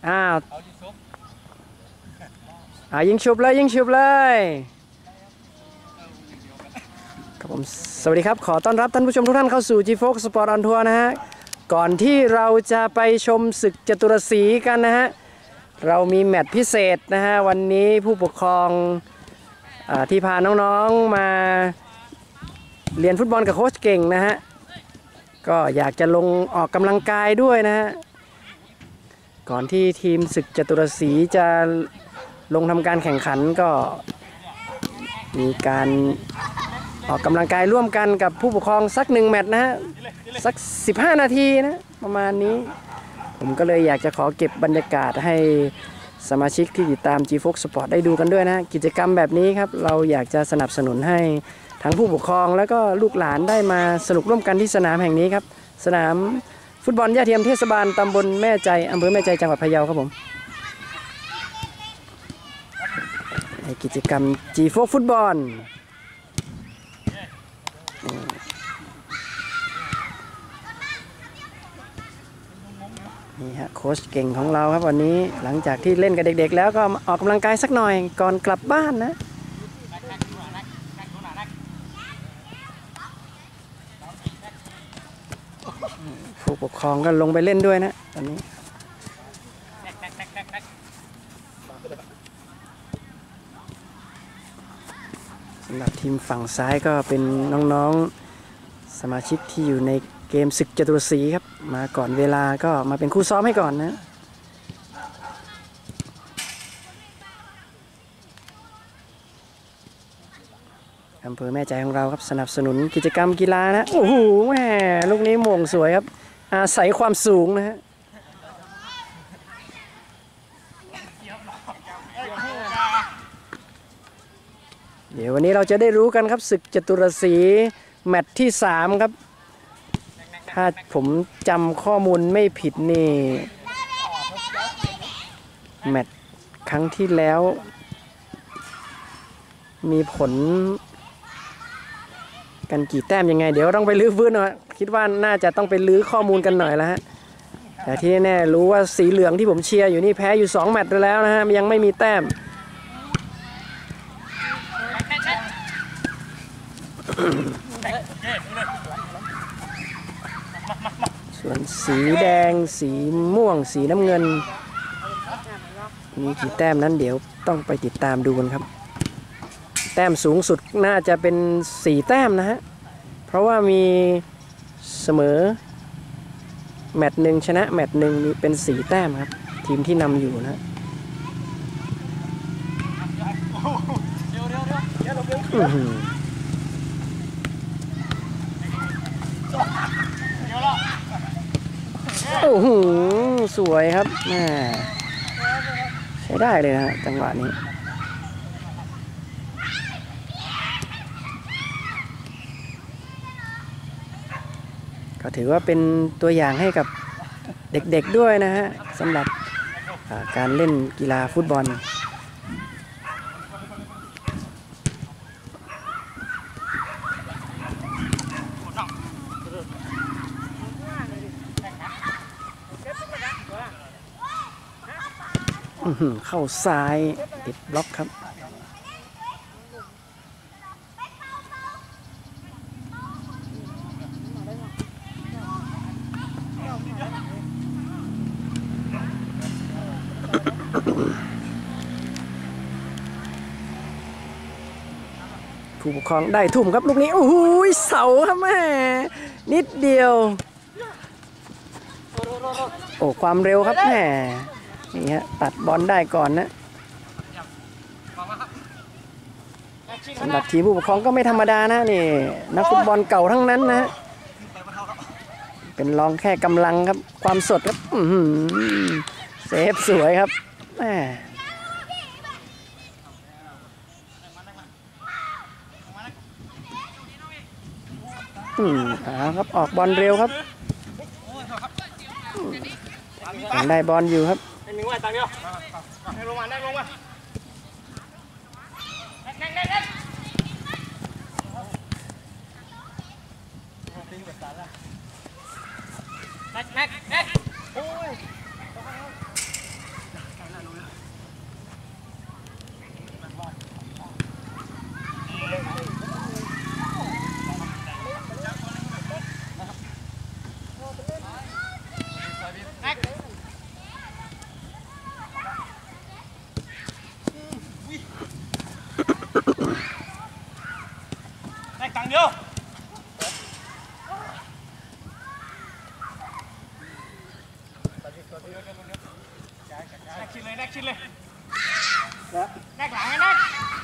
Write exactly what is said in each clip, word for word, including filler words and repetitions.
อ้าวอ่ายิงชุบเลยยิงชุบเลยครับผมสวัสดีครับขอต้อนรับท่านผู้ชมทุกท่านเข้าสู่ จี โฟร์ Sport on Tour นะฮะก่อนที่เราจะไปชมศึกจตุรศรีกันนะฮะเรามีแมตช์พิเศษนะฮะวันนี้ผู้ปกครองที่พาน้องๆมาเรียนฟุตบอลกับโค้ชเก่งนะฮะก็อยากจะลงออกกำลังกายด้วยนะฮะก่อนที่ทีมศึกจตุรศรีจะลงทำการแข่งขันก็มีการออกกำลังกายร่วมกันกับผู้ปกครองสักหนึ่งแมตช์นะฮะสักสิบห้านาทีนะประมาณนี้ผมก็เลยอยากจะขอเก็บบรรยากาศให้สมาชิกที่ติดตาม จี โฟร์ Sport ได้ดูกันด้วยนะกิจกรรมแบบนี้ครับเราอยากจะสนับสนุนให้ทั้งผู้ปกครองแล้วก็ลูกหลานได้มาสนุกร่วมกันที่สนามแห่งนี้ครับสนามฟุตบอลย่าเทียมเทศบาลตำบลแม่ใจอำเภอแม่ใจจังหวัดพะเยาครับผมในกิจกรรม จี โฟร์ ฟุตบอลนี่ฮะโค้ชเก่งของเราครับวันนี้หลังจากที่เล่นกับเด็กๆแล้วก็ออกกำลังกายสักหน่อยก่อนกลับบ้านนะผู้ปกครองก็ลงไปเล่นด้วยนะตอนนี้สำหรับทีมฝั่งซ้ายก็เป็นน้องๆสมาชิกที่อยู่ในเกมศึกจตุรศรีครับมาก่อนเวลาก็มาเป็นคู่ซ้อมให้ก่อนนะอำเภอแม่ใจของเราครับสนับสนุนกิจกรรมกีฬานะโอ้โหแม่ลูกนี้โมงสวยครับอาศัยความสูงนะฮะเดี๋ยววันนี้เราจะได้รู้กันครับศึกจตุรศรีแมตช์ที่สามครับถ้าผมจำข้อมูลไม่ผิดนี่แมตช์ครั้งที่แล้วมีผลกันกี่แต้มยังไงเดี๋ยวต้องไปลื้อฟื้นหน่อยคิดว่าน่าจะต้องไปลื้อข้อมูลกันหน่อยแล้วฮะแต่ที่แน่รู้ว่าสีเหลืองที่ผมเชียร์อยู่นี่แพ้อยู่สองแมตช์แล้วนะฮะยังไม่มีแต้มส่วนสีแดงสีม่วงสีน้ำเงินมีกี่แต้มนั้นเดี๋ยวต้องไปติดตามดูกันครับแต้มสูงสุดน่าจะเป็นสี่แต้มนะฮะเพราะว่ามีเสมอแมตช์หนึ่งชนะแมตช์หนึ่งมีเป็นสี่แต้มครับทีมที่นำอยู่นะโอ้โหสวยครับแม่ใช้ได้เลยนะจังหวะนี้ก็ถือว่าเป็นตัวอย่างให้กับเด็กๆด้วยนะฮะสำหรับการเล่นกีฬาฟุตบอลเข้าซ้ายติดบล็อกครับผู้ปกครองได้ทุ่มครับลูกนี้โอ้โหเสาครับแม่นิดเดียวโอ้ความเร็วครับแม่นี่ฮะตัดบอลได้ก่อนนะสำหรับทีมผู้ปกครองก็ไม่ธรรมดานะนี่นักฟุตบอลเก่าทั้งนั้นนะเป็นรองแค่กำลังครับความสดครับเซฟสวยครับแม่อืมครับออกบอลเร็วครับยังได้บอลอยู่ครับลงมาลงมาแม็กแม็กแม็กโอ้ยชินเลยแนกชินเลยแนกหลังไอ้แนก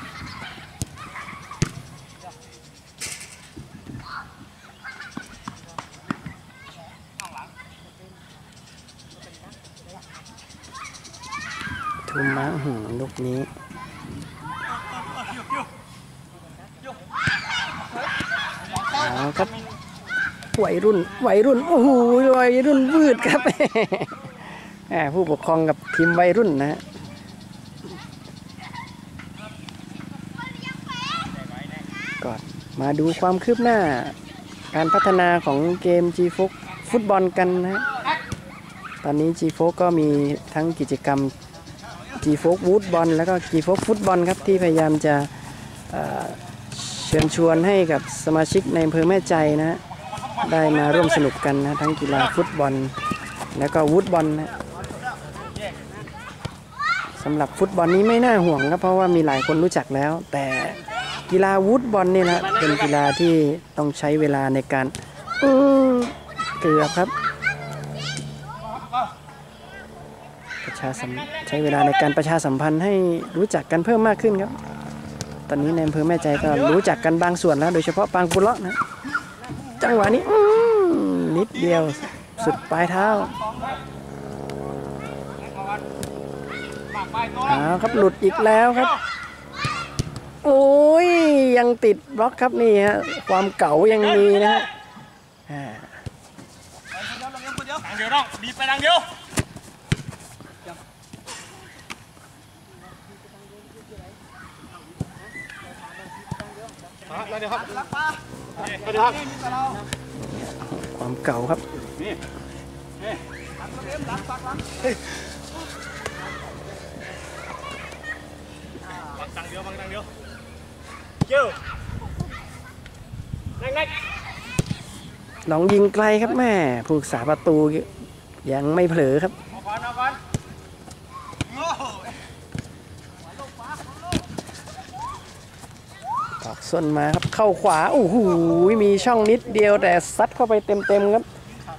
ทุ่มมาหืมลูกนี้เอาครับวัยรุ่นวัยรุ่นโอ้โหวัยรุ่นวืดครับ ผู้ปกครองกับทีมวัยรุ่นนะฮะก่อนมาดูความคืบหน้าการพัฒนาของเกม จี โฟร์ ฟุตบอลกันนะฮะตอนนี้ จี โฟร์ ก็มีทั้งกิจกรรม จี โฟร์ วูดบอลแล้วก็ จี โฟร์ ฟุตบอลครับที่พยายามจะเชิญชวนให้กับสมาชิกในอำเภอแม่ใจนะฮะได้มาร่วมสนุกกันนะทั้งกีฬาฟุตบอลแล้วก็วูดบอลนะสำหรับฟุตบอลนี้ไม่น่าห่วงครับเพราะว่ามีหลายคนรู้จักแล้วแต่กีฬาวูดบอลนี่นะเป็นกีฬาที่ต้องใช้เวลาในการเกือบครับประชาสัมใช้เวลาในการประชาสัมพันธ์ให้รู้จักกันเพิ่มมากขึ้นครับตอนนี้ในอำเภอแม่ใจก็รู้จักกันบางส่วนแล้วโดยเฉพาะปางกุเลาะนะจังหวะนี้นิดเดียวสุดปลายเท้าเอาครับหลุดอีกแล้วครับโอ้ยยังติดบล็อกครับนี่ฮะความเก่ายังมีนะฮะดังเดียวน้องดีไปดังเดียวเดี๋ยวครับเดี๋ยวครับความเก่าครับนี่นี่บังดังเดียวบังดังเดียวเจ้าแน็กลองยิงไกลครับแม่ผู้รักษาประตูยังไม่เผลอครับตอกส้นมาครับเข้าขวาโอ้โหมีช่องนิดเดียวแต่ซัดเข้าไปเต็มๆครับ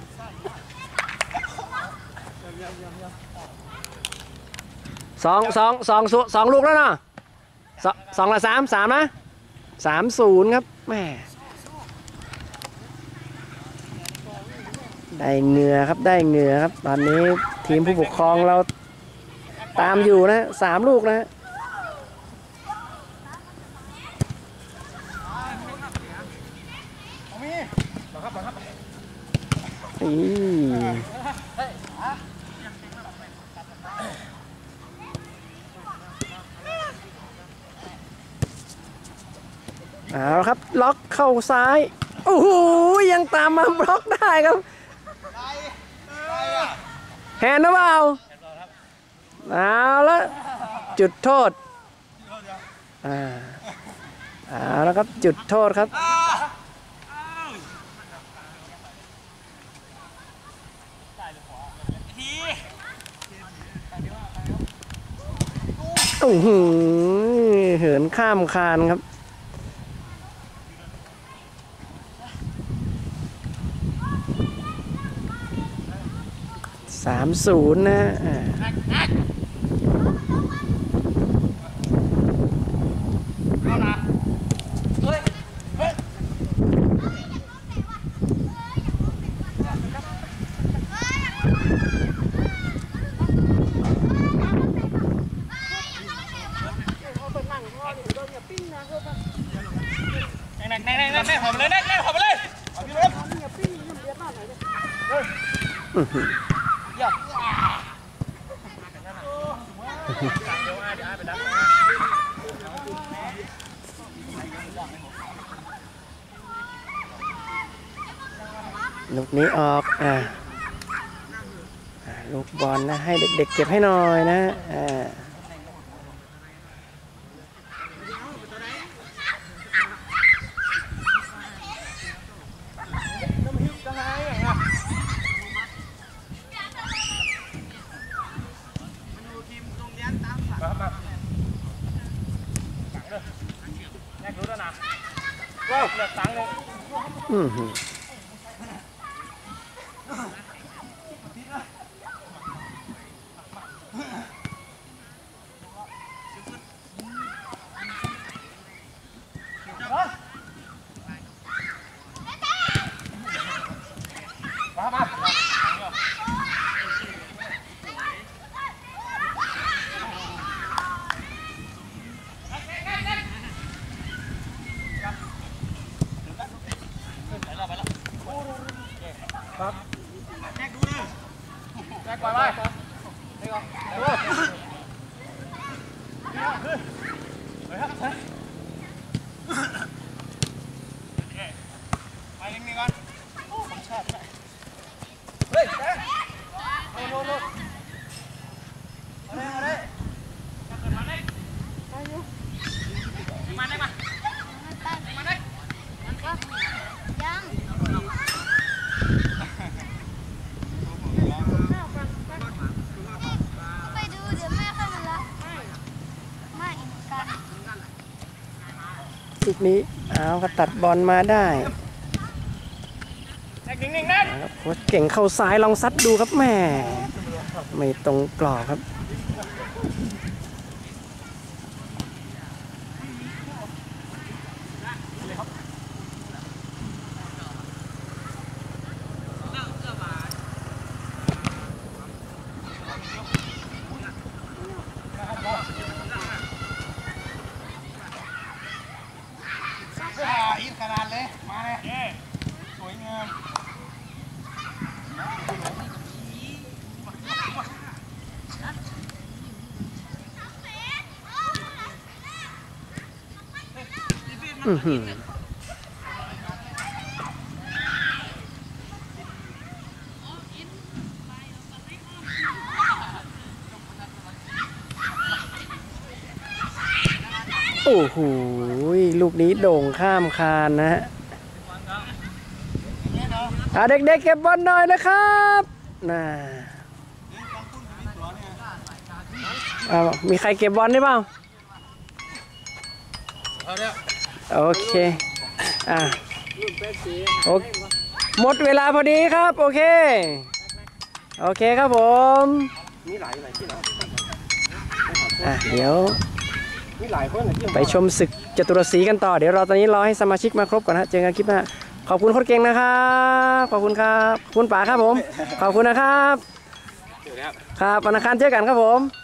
สองสองสองสองลูกแล้วเนาะสองสองละสามสามนะสามศูนย์ครับแม่ได้เหงื่อครับได้เหงื่อครับตอนนี้ทีมผู้ปกครองเราตามอยู่นะสามลูกนะเอาครับล็อกเข้าซ้ายโอ้โหยังตามมาบล็อกได้ครับแฮนด์หรือเปล่าเอาละจุดโทษอ่าเอาแล้วครับจุดโทษครับโอ้โหเหินข้ามคานครับสามศูนย์นะแน่แน่แน่แน่หอมเลยแน่แน่หอมเลยลูกนี้ออกอ่าลูกบอลนะให้เด็กๆเก็บให้หน่อยนะอ่าอืมไปนิ่งๆก่อนผมชอบเฮ้ยโน่นโน่นโน่นเอาเลยเอาเลยมาได้มามาได้ยังไปดูเดี๋ยวแม่เข้ามาละไม่กันลูกนี้เอาก็ตัดบอลมาได้แน็กนิ่งๆแน็กครับโค้ชเก่งเข้าซ้ายลองซัดดูครับแม่ไม่ตรงกรอบครับอินขนาดเลยมาเลยสวยงามอื้อหือโอ้โหลูกนี้โด่งข้ามคานนะฮะอ่ะเด็กๆเก็บบอลหน่อยนะครับน่าเอามีใครเก็บบอลได้เปล่าโอเคอ่ะโอเคหมดเวลาพอดีครับโอเคโอเคครับผมอ่ะเดี๋ยวไปชมศึกจตุรศรีกันต่อเดี๋ยวเราตอนนี้รอให้สมาชิกมาครบก่อนฮะเจอกันคลิปหน้าขอบคุณโค้ชเก่งนะครับขอบคุณครับขอบคุณป๋าครับผมขอบคุณนะครับครับวันอังคารเจอกันครับผม